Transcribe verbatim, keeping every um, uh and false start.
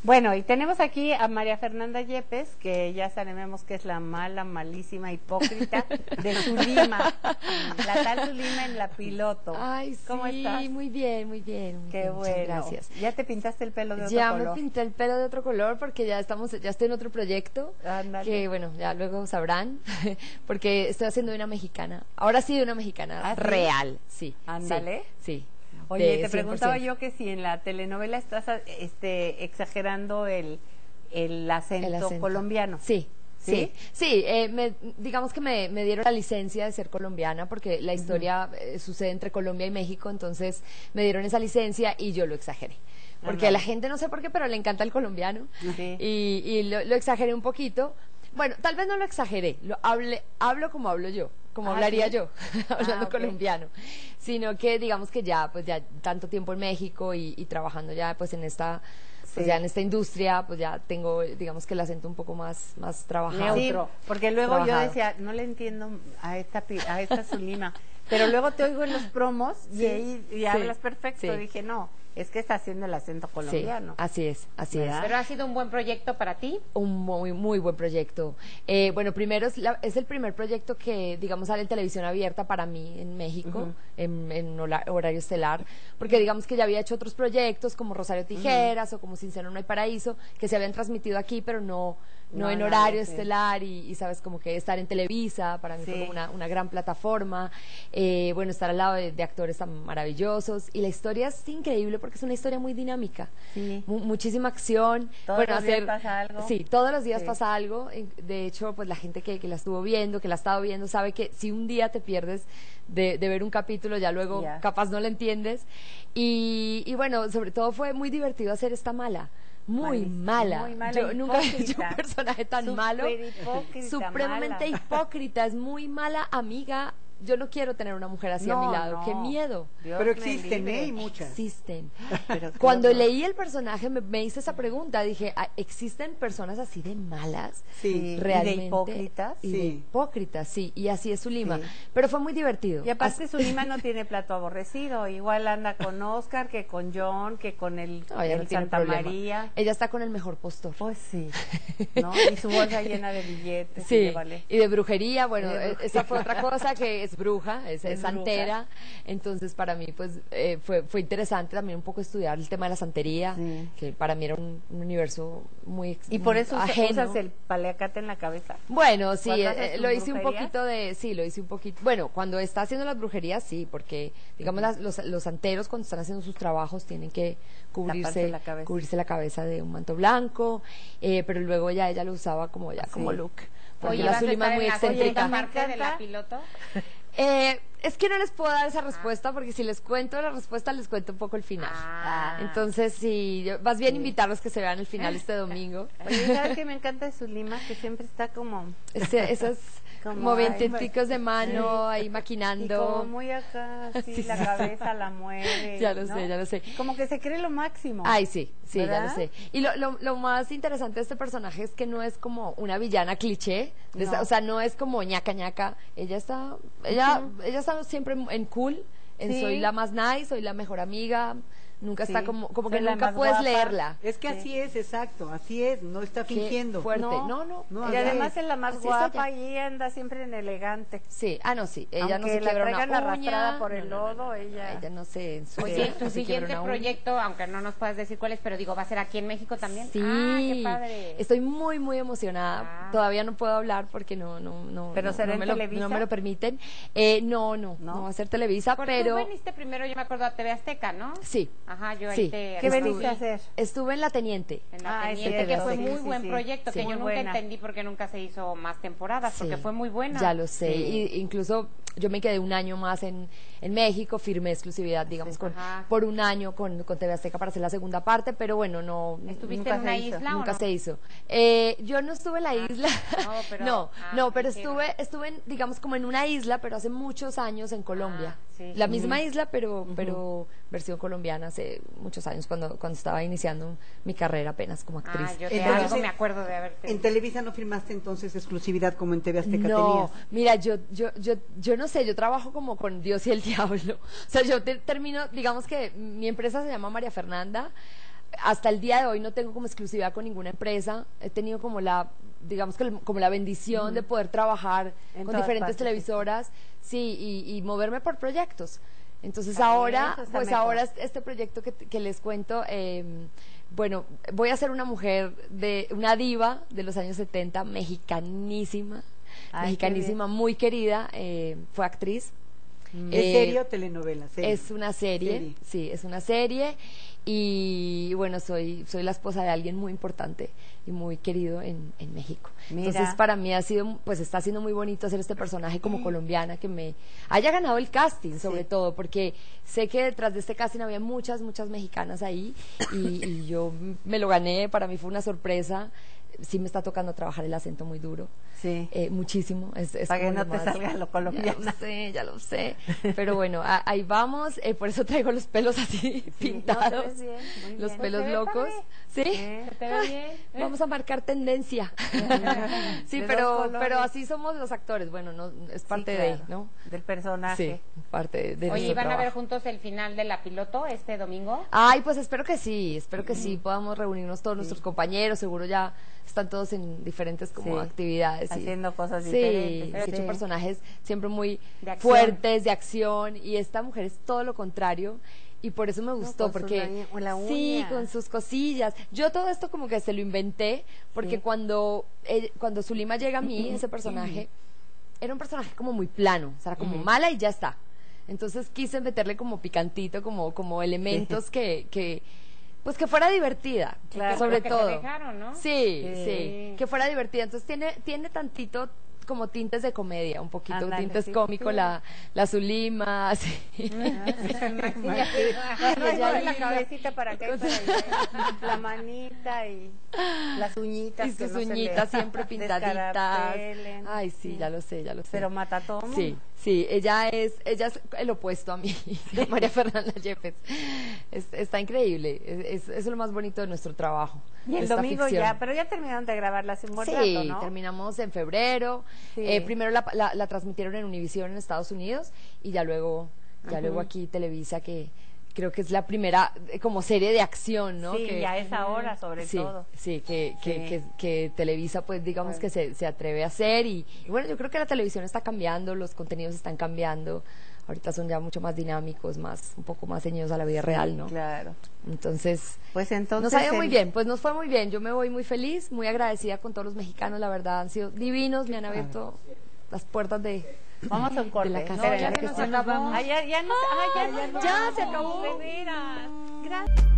Bueno, y tenemos aquí a María Fernanda Yepes, que ya sabemos que es la mala, malísima, hipócrita de Zulima, la tal Zulima en La Piloto. Ay, sí, ¿Cómo estás? Muy bien, muy bien. Muy Qué bien, bueno. Gracias. ¿Ya te pintaste el pelo de otro ya color? Ya me pinté el pelo de otro color porque ya estamos, ya estoy en otro proyecto. Ándale. Que bueno, ya luego sabrán, porque estoy haciendo de una mexicana. Ahora sí de una mexicana ¿Ah, sí? real, sí. Ándale. Sí. sí. Oye, de te preguntaba cien por ciento. yo que si en la telenovela estás este, exagerando el, el, acento, El acento colombiano. Sí. ¿Sí? Sí, sí eh, me, digamos que me, me dieron la licencia de ser colombiana porque la historia uh-huh. eh, sucede entre Colombia y México, entonces me dieron esa licencia y yo lo exageré. Porque a la gente, no sé por qué, pero le encanta el colombiano sí. y, y lo, lo exageré un poquito. Bueno, tal vez no lo exageré, lo hable, hablo como hablo yo, como ah, hablaría ¿sí? yo, hablando ah, okay. colombiano, sino que digamos que ya, pues ya tanto tiempo en México y, y trabajando ya pues en esta... Pues sí. ya en esta industria, pues ya tengo, digamos que el acento un poco más, más trabajado. Sí, porque luego trabajado. yo decía, no le entiendo a esta, a esta Zulima, pero luego te oigo en los promos sí. y, ahí, y sí. hablas perfecto. Sí. Dije, no, es que está haciendo el acento colombiano. Sí, así es, así ¿verdad? es. ¿Pero ha sido un buen proyecto para ti? Un muy, muy buen proyecto. Eh, bueno, primero es, la, es el primer proyecto que, digamos, sale en televisión abierta para mí en México, uh-huh. en, en horario estelar, porque digamos que ya había hecho otros proyectos como Rosario Tijeras uh-huh. o como Sincero No Hay Paraíso, que se habían transmitido aquí, pero no... No, no en horario sí. estelar y, y sabes como que estar en Televisa para mí sí. fue como una, una gran plataforma, eh, bueno, estar al lado de, de actores tan maravillosos y la historia es increíble porque es una historia muy dinámica, sí. M muchísima acción. Todos bueno, los hacer, días pasa algo. Sí, todos los días sí. pasa algo, de hecho pues la gente que, que la estuvo viendo, que la ha estado viendo sabe que si un día te pierdes de, de ver un capítulo ya luego yeah. capaz no lo entiendes y, y bueno, sobre todo fue muy divertido hacer esta mala. Muy mala. muy mala. Yo nunca he hecho un personaje tan Super malo. Hipócrita, supremamente mala. hipócrita. Es muy mala amiga. Yo no quiero tener una mujer así no, a mi lado. No. Qué miedo. Dios pero existen, ¿eh? Y muchas. Existen. Cuando leí el personaje me, me hice esa pregunta. Dije, ¿existen personas así de malas? Sí. Realmente. ¿Y de hipócritas? Y sí. de hipócritas, sí. Y así es Zulima. Sí. Pero fue muy divertido. Y aparte así... Zulima no tiene plato aborrecido. Igual anda con Oscar, que con John, que con el, no, el no Santa problema. María. Ella está con el mejor postor. Pues sí. ¿No? Y su bolsa llena de billetes. Sí. Y, vale. y de brujería. Bueno, de brujería. Esa fue otra cosa que es bruja. Es, es santera, entonces para mí pues eh, fue, fue interesante también un poco estudiar el tema de la santería, sí. que para mí era un, un universo muy y por eso ajeno. usas el paliacate en la cabeza. Bueno, sí, eh, lo hice brujerías? un poquito de, sí, lo hice un poquito, bueno, cuando está haciendo las brujerías sí, porque digamos las, los, los santeros cuando están haciendo sus trabajos tienen que cubrirse la cubrirse la cabeza de un manto blanco, eh, pero luego ya ella lo usaba como ya sí. como look. Porque Oye, la Zulima es muy excéntrica. parte de La Piloto? Eh, es que no les puedo dar esa respuesta porque si les cuento la respuesta les cuento un poco el final. Ah. Entonces, sí, yo, más bien sí. invitarlos que se vean el final este domingo. Oye, ¿sabes qué me encanta de Zulima? Que siempre está como... Ese, esos movimientos de mano, sí. ahí maquinando. Y como muy acá, así, sí, la sí. cabeza la mueve. Ya lo ¿no? sé, ya lo sé. Como que se cree lo máximo. Ay, sí, sí, ¿verdad? ya lo sé. Y lo, lo, lo más interesante de este personaje es que no es como una villana cliché, no. esta, o sea, no es como ñaca ñaca. Ella está, ella, uh-huh. ella está siempre en cool, en sí. soy la más nice, soy la mejor amiga. Nunca sí. está como, como que nunca puedes guapa. leerla. Es que sí. así es, exacto, así es, no está fingiendo. Qué fuerte, no, no, no. no y además es la más así guapa y anda siempre en elegante. Sí, ah, no, sí, ella aunque no se quiebra una uña. Arrastrada por el no, lodo, no, no, ella... Ella no se... Oye, tu siguiente proyecto, aunque no nos puedas decir cuál es, pero digo, ¿va a ser aquí en México también? Sí, ah, qué padre. Estoy muy, muy emocionada. Ah. Todavía no puedo hablar porque no, no, no, ¿Pero no, será no, en me lo, Televisa? no me lo permiten. Eh, no, no, no, no va a ser Televisa, porque pero... tú viniste primero, yo me acuerdo, a T V Azteca, ¿no? Sí. Ajá, yo ahí sí. te... ¿Qué veniste a hacer? Estuve en La Teniente. En La ah, Teniente, sí, que fue sí, muy sí, buen sí, proyecto, sí, que yo nunca buena. entendí porque nunca se hizo más temporadas, Sí. porque fue muy buena. Ya lo sé, sí. y, incluso yo me quedé un año más en, en México, firmé exclusividad, digamos, sí. con, por un año con, con T V Azteca para hacer la segunda parte, pero bueno, no... ¿Estuviste en una isla Nunca o no? se hizo. Eh, yo no estuve en la ah, isla, no, pero, no, ah, no, pero sí, estuve, estuve en, digamos, como en una isla, pero hace muchos años en Colombia. Ah, sí. La misma uh-huh. isla, pero, uh-huh. pero versión colombiana hace muchos años, cuando, cuando estaba iniciando mi carrera apenas como actriz. Ah, yo te Entonces, algo me acuerdo de haberte... ¿En Televisa no firmaste entonces exclusividad como en T V Azteca no, tenías? mira, yo, yo, yo, yo no sé, yo trabajo como con Dios y el diablo. O sea, yo te, termino, digamos que mi empresa se llama María Fernanda. hasta el día de hoy no tengo como exclusividad con ninguna empresa, he tenido como la, digamos que el- como la bendición de poder trabajar En con todas diferentes partes, sí. televisoras, sí, y, y moverme por proyectos. Entonces Está bien, ahora, eso está pues mejor. ahora este proyecto que, que les cuento, eh, bueno, voy a ser una mujer de, una diva de los años setenta, mexicanísima, Ay, qué mexicanísima, muy querida, eh, fue actriz. ¿Es Eh, serie o telenovela? Serie. Es una serie, Serie. sí, es una serie y bueno, soy soy la esposa de alguien muy importante y muy querido en, en México. Mira. Entonces para mí ha sido, pues está siendo muy bonito hacer este personaje como colombiana que me haya ganado el casting, sobre Sí. todo, porque sé que detrás de este casting había muchas, muchas mexicanas ahí y, y yo me lo gané, para mí fue una sorpresa. Sí me está tocando trabajar el acento muy duro. Sí. Eh, muchísimo. Es, es Para que como no lo te más- salga lo Ya colombiano. lo sé, ya lo sé. Pero bueno, a- ahí vamos. Eh, por eso traigo los pelos así pintados. No, te ves bien, muy Los bien. pelos Se ve locos. padre. ¿Sí? ¿Eh? ¿Se te ve bien? Vamos a marcar tendencia. Sí, De pero, dos colores. pero así somos los actores. Bueno, no es parte Sí, de, claro, ¿no? del personaje. Sí, parte de, de Oye, nuestro ¿y van a ver trabajo. juntos el final de la piloto este domingo? Ay, pues espero que sí, espero que sí, podamos reunirnos todos nuestros compañeros, seguro ya están todos en diferentes como Sí, actividades. y- haciendo cosas sí, diferentes. he hecho Sí. personajes siempre muy De acción. fuertes, de acción, y esta mujer es todo lo contrario. Y por eso me gustó, con su porque uña- con la sí, uña. con sus cosillas. Yo todo esto como que se lo inventé, porque Sí. cuando, eh, cuando Zulima llega a mí, ese personaje, era un personaje como muy plano, o sea, era como mala y ya está. Entonces quise meterle como picantito, como, como elementos que, que, pues que fuera divertida, Claro. sobre Lo que te todo. dejaron, ¿no? Sí, Sí. sí, que fuera divertida. Entonces tiene, tiene tantito como tintes de comedia, un poquito, Ándale, tintes sí, cómicos, sí. la, la Zulima, sí. Ya no Ya hay la hilo. cabecita para acá y para allá. La manita y las uñitas. Y que sus no se le uñitas siempre pintaditas. descarapelen. Ay, sí, ya lo sé, ya lo sé. Pero mata a todo mundo. Sí, sí, ella es, ella es el opuesto a mí, a María Fernanda Yepes. Es- está increíble, es, es, es lo más bonito de nuestro trabajo. Y de el esta domingo ficción. ya, pero ya terminaron de grabarla hace un buen Sí, rato, ¿no? terminamos en febrero. Sí. Eh, primero la, la, la transmitieron en Univision en Estados Unidos y ya luego, ya luego aquí Televisa, que creo que es la primera eh, como serie de acción, ¿no? Sí, que, y a esa hora sobre sí, todo. sí, que, que, Sí. que, que Televisa, pues digamos que se, se atreve a hacer y, y bueno, yo creo que la televisión está cambiando, los contenidos están cambiando, ahorita son ya mucho más dinámicos, más un poco más ceñidos a la vida real, ¿no? Claro. Entonces, Pues entonces. nos ha ido muy el- bien, pues nos fue muy bien, yo me voy muy feliz, muy agradecida con todos los mexicanos, la verdad, han sido divinos, me han abierto las puertas de... Vamos a un corte. la casa. No, Claro ya que que sí. nos acabamos. Ah, ya, ya, nos- ah, ya, nos ya vamos, se acabó. de veras. Gracias.